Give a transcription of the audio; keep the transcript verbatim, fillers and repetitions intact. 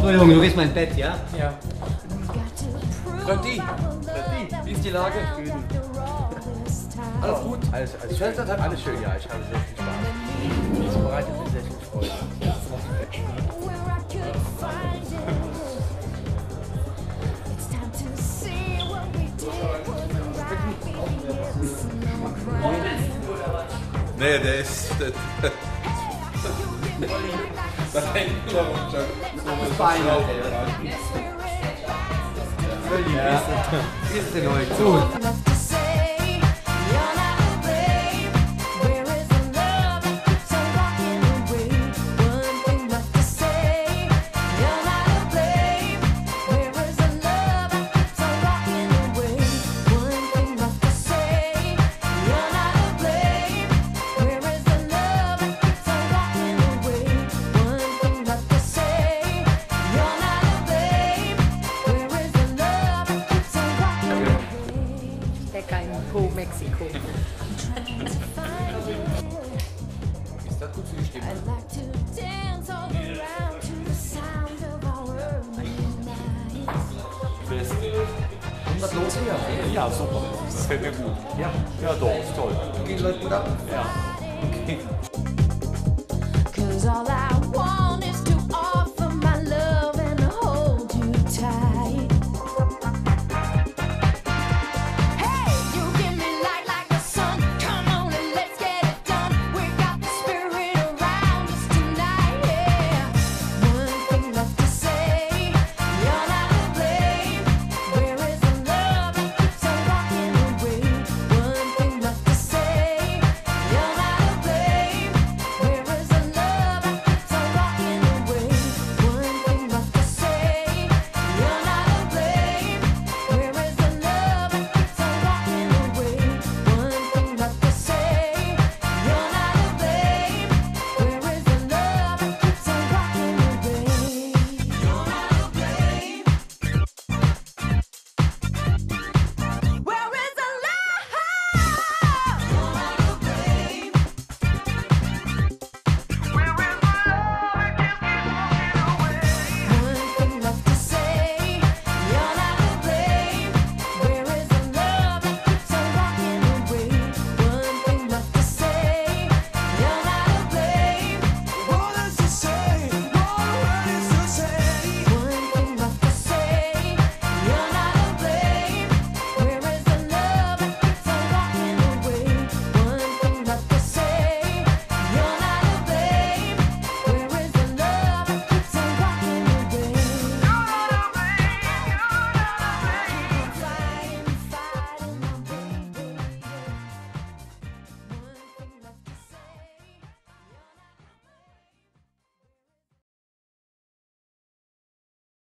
So Junge, du gehst mal ins Bett, ja? Ja. Grandi, wie ist die Lage? Alles gut? Alles, alles, schön. Alles schön, ja. Ich habe sehr viel Spaß. Ich bereite mich sehr viel Freude. Nee, der ist... Der, das hängt nur runter. Das Bein, ja. Wie ist denn heute? Gut. Mexiko. Ist das gut für die Stimme? Und was los hier? Ja, super. Das gefällt mir gut. Ja, ja doch, ist toll. Gehen die Leute gut ab? Ja. Okay.